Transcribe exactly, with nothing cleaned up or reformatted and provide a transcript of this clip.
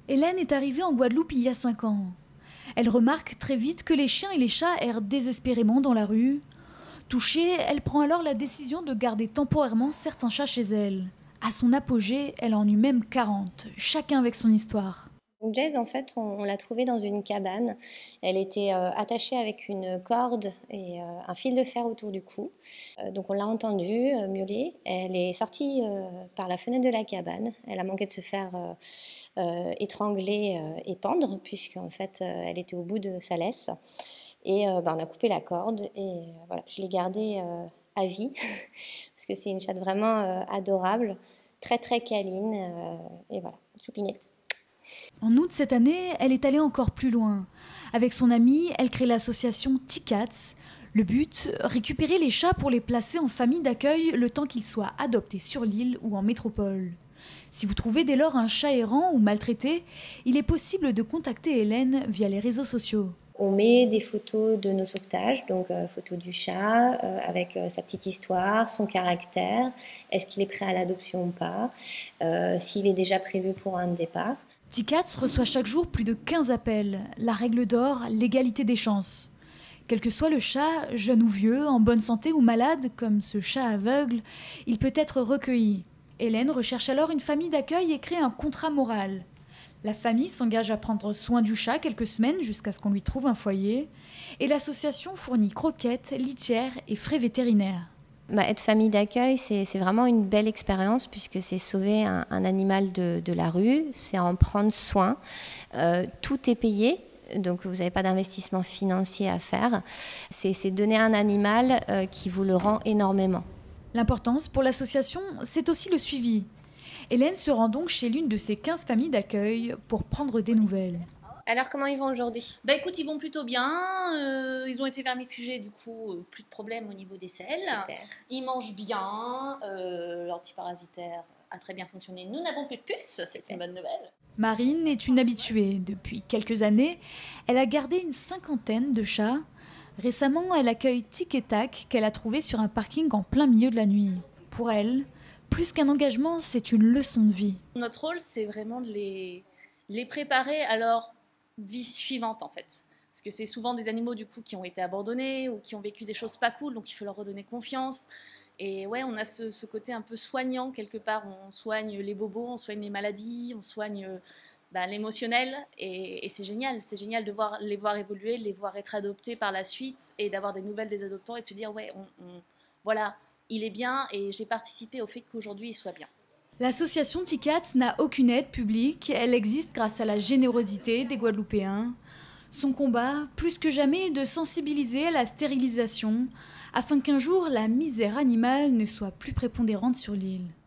Hélène est arrivée en Guadeloupe il y a cinq ans. Elle remarque très vite que les chiens et les chats errent désespérément dans la rue. Touchée, elle prend alors la décision de garder temporairement certains chats chez elle. À son apogée, elle en eut même quarante, chacun avec son histoire. Donc Jazz, en fait, on, on l'a trouvée dans une cabane. Elle était euh, attachée avec une corde et euh, un fil de fer autour du cou. Euh, donc on l'a entendue euh, miauler. Elle est sortie euh, par la fenêtre de la cabane. Elle a manqué de se faire euh, euh, étrangler euh, et pendre, puisqu'en fait, euh, elle était au bout de sa laisse. Et euh, bah, on a coupé la corde et euh, voilà, je l'ai gardée euh, à vie, parce que c'est une chatte vraiment euh, adorable, très très câline. Euh, et voilà, choupinette. En août cette année, elle est allée encore plus loin. Avec son amie, elle crée l'association T-Cats. Le but, récupérer les chats pour les placer en famille d'accueil le temps qu'ils soient adoptés sur l'île ou en métropole. Si vous trouvez dès lors un chat errant ou maltraité, il est possible de contacter Hélène via les réseaux sociaux. On met des photos de nos sauvetages, donc euh, photos du chat euh, avec euh, sa petite histoire, son caractère, est-ce qu'il est prêt à l'adoption ou pas, euh, s'il est déjà prévu pour un départ. T-Cats reçoit chaque jour plus de quinze appels. La règle d'or, l'égalité des chances. Quel que soit le chat, jeune ou vieux, en bonne santé ou malade, comme ce chat aveugle, il peut être recueilli. Hélène recherche alors une famille d'accueil et crée un contrat moral. La famille s'engage à prendre soin du chat quelques semaines jusqu'à ce qu'on lui trouve un foyer. Et l'association fournit croquettes, litières et frais vétérinaires. Bah, être famille d'accueil, c'est, c'est vraiment une belle expérience puisque c'est sauver un, un animal de, de la rue, c'est en prendre soin. Euh, tout est payé. Donc vous n'avez pas d'investissement financier à faire. C'est, c'est donner un animal euh, qui vous le rend énormément. L'importance pour l'association, c'est aussi le suivi. Hélène se rend donc chez l'une de ces quinze familles d'accueil pour prendre des nouvelles. Alors comment ils vont aujourd'hui ? Bah écoute, ils vont plutôt bien. Euh, ils ont été vermifugés, du coup, euh, plus de problème au niveau des selles. Super. Ils mangent bien. Euh, l'antiparasitaire a très bien fonctionné. Nous n'avons plus de puces, c'est une bonne nouvelle. Marine est une habituée. Depuis quelques années, elle a gardé une cinquantaine de chats. Récemment, elle accueille Tic et Tac qu'elle a trouvé sur un parking en plein milieu de la nuit. Pour elle, plus qu'un engagement, c'est une leçon de vie. Notre rôle, c'est vraiment de les, les préparer à leur vie suivante, en fait. Parce que c'est souvent des animaux, du coup, qui ont été abandonnés ou qui ont vécu des choses pas cool, donc il faut leur redonner confiance. Et ouais, on a ce, ce côté un peu soignant, quelque part. On soigne les bobos, on soigne les maladies, on soigne bah, l'émotionnel. Et, et c'est génial. C'est génial de voir, les voir évoluer, de les voir être adoptés par la suite et d'avoir des nouvelles des adoptants et de se dire, ouais, on, on, voilà, il est bien et j'ai participé au fait qu'aujourd'hui il soit bien. L'association T-Cats n'a aucune aide publique. Elle existe grâce à la générosité des Guadeloupéens. Son combat, plus que jamais, est de sensibiliser à la stérilisation, afin qu'un jour la misère animale ne soit plus prépondérante sur l'île.